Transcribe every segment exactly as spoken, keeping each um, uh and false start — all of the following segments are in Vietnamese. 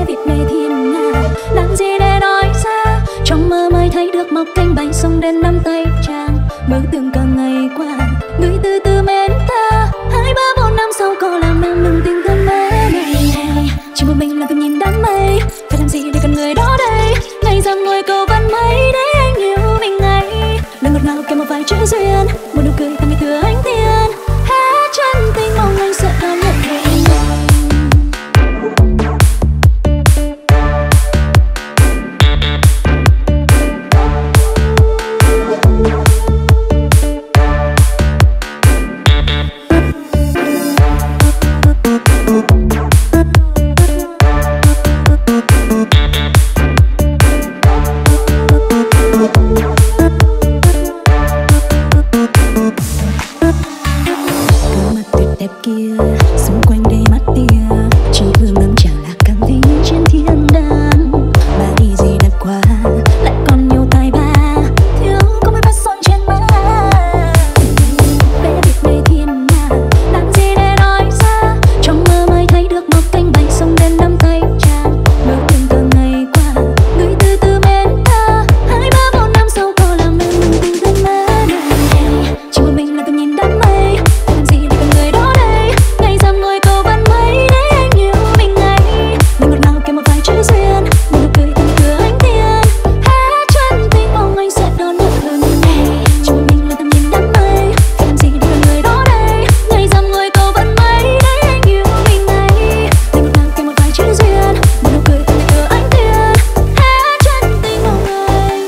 việc này thiên nga, làm gì để nói ra. Trong mơ mới thấy được một cánh bay xong đến nắm tay chàng. Mơ tưởng cả ngày qua, người từ từ mến ta. Hai ba bốn năm sau có làm nàng đừng tin thân mê này. Chỉ một mình là tôi nhìn đám mây, phải làm gì để cần người đó đây. Ngày dằm ngồi cầu văn mấy để anh yêu mình ngay. Lời ngọt ngào kèm một vài chữ duyên, một nụ cười tặng ngày thừa ánh thiên. Hết chân tình mong anh sẽ đón nhận mình. Xung quanh đây mắt tia, chỉ vương ngắm chàng là cảm thấy trên thiên đàng. Bà đi gì đặt qua, lại còn nhiều tài ba. Thiếu có mấy phát son trên má. Về việc này thiên nga, làm gì để nói ra. Trong mơ mới thấy được một cánh bay xong đến nắm tay chàng. Mơ tưởng từ ngày qua, người từ từ mến ta. Hai ba bốn năm sau có làm nên mình tình thân mơ này. Chỉ một mình là tôi nhìn đám mây, làm gì để cần người đó đây. Ngày dằm ngồi cầu văn mấy để anh yêu mình ngay. Lời ngọt ngào kèm một vài chữ duyên, một nụ cười tặng cửa ánh thiên. Hết chân tình mong anh sẽ đón nhận lần này. Chỉ một mình là tầm nhìn đám mây, phải làm gì để cần người đó đây. Ngày dằm ngồi cầu văn mấy để anh yêu mình ngay. Lời ngọt ngào kèm một vài chữ duyên, một nụ cười tặng cửa ánh thiên. Hết chân tình mong anh.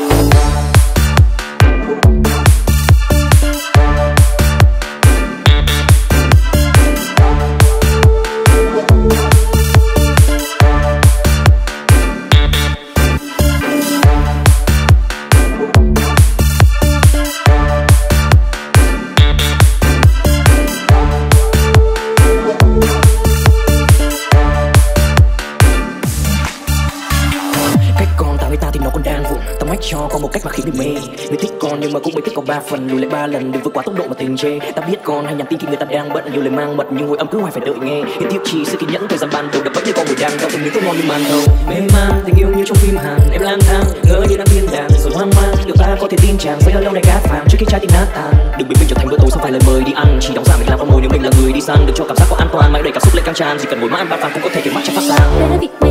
Cách con tạo người ta thì nó còn đang vụng. Tao mách cho con một cách mà khiến người mê. Người thích con nhưng mà cũng mới thích con ba phần. Lùi lại ba lần đừng vượt quá tốc độ mà tình chê. Ta biết con hay nhắn tin khi người ta đang bận. Nhiều lời mang mật nhưng hồi âm cứ hoài phải đợi nghe. Cái tiếc chi sự kiên nhẫn thời gian ban đầu đập bẫy như con người đang đau từng miếng tốt ngon như màn thầu. Mê man tình yêu như trong phim Hàn. Em lang thang ngỡ như đang thiên đàng rồi hoang mang. Liệu ta có thể tin chàng sẽ ở lâu nay cát vàng trước khi trái tim nát tan. Đừng bị mình trở thành bữa tối sau vài lời mời đi ăn. Chỉ đóng giả mình làm con mồi nếu mình là người đi săn. Đừng cho cảm giác có an toàn mãi đầy cảm xúc lên căng tràn. Chỉ cần ngồi mãi ăn ba vàng cũng có thể khiến mắt chẳng phát sáng.